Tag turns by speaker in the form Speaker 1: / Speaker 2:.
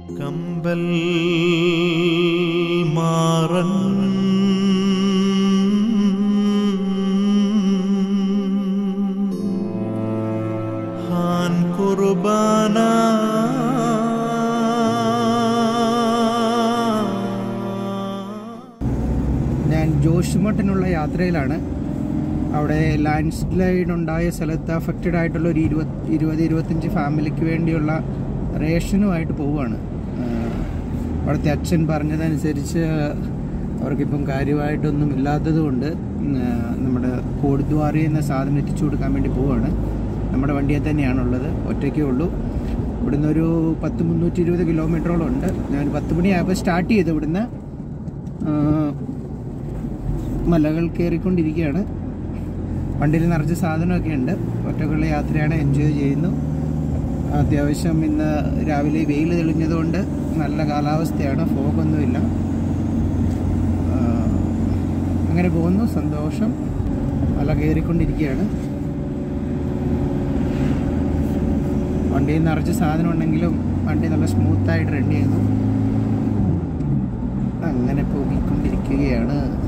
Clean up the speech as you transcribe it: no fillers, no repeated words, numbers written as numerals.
Speaker 1: Compel മാറൻ Han കുർബാന
Speaker 2: ഞാൻ ജോഷിമട്ടിനുള്ള യാത്രയിലാണ്. അവിടെ ലാൻഡ് സ്ലൈഡ് ഉണ്ടായ സ്ഥലത്ത് അഫക്റ്റഡ് ആയിട്ടുള്ള ഒരു 20-25 ഫാമിലിക്ക് വേണ്ടിയുള്ള റേഷനുമായിട്ട് പോവുകയാണ്. അവിടുത്തെ അച്ഛൻ പറഞ്ഞതനുസരിച്ച് അവർക്കിപ്പം കാര്യമായിട്ടൊന്നും ഇല്ലാത്തത് കൊണ്ട് നമ്മുടെ കോടിദ്വാറി എന്ന സാധനം എത്തിച്ചു കൊടുക്കാൻ വേണ്ടി പോവുകയാണ്. നമ്മുടെ വണ്ടിയിൽ തന്നെയാണുള്ളത്, ഒറ്റയ്ക്കേ ഉള്ളൂ. ഇവിടുന്ന് ഒരു 320 കിലോമീറ്ററോളം ഉണ്ട്. ഞാൻ 10 മണിയായപ്പോൾ സ്റ്റാർട്ട് ചെയ്തു. ഇവിടുന്ന് മലകൾ കയറിക്കൊണ്ടിരിക്കുകയാണ്. വണ്ടിയിൽ നിറച്ച് സാധനമൊക്കെ ഉണ്ട്. ഒറ്റക്കുള്ള യാത്രയാണ്, എൻജോയ് ചെയ്യുന്നു. അത്യാവശ്യം ഇന്ന് രാവിലെ വെയിൽ തെളിഞ്ഞതുകൊണ്ട് നല്ല കാലാവസ്ഥയാണ്, ഫോഗൊന്നുമില്ല. അങ്ങനെ പോകുന്നു, സന്തോഷം. മല കയറിക്കൊണ്ടിരിക്കുകയാണ്. വണ്ടിയിൽ നിറച്ച് സാധനം ഉണ്ടെങ്കിലും വണ്ടി നല്ല സ്മൂത്തായിട്ട് റൺ ചെയ്യുന്നു. അങ്ങനെ പോയിക്കൊണ്ടിരിക്കുകയാണ്.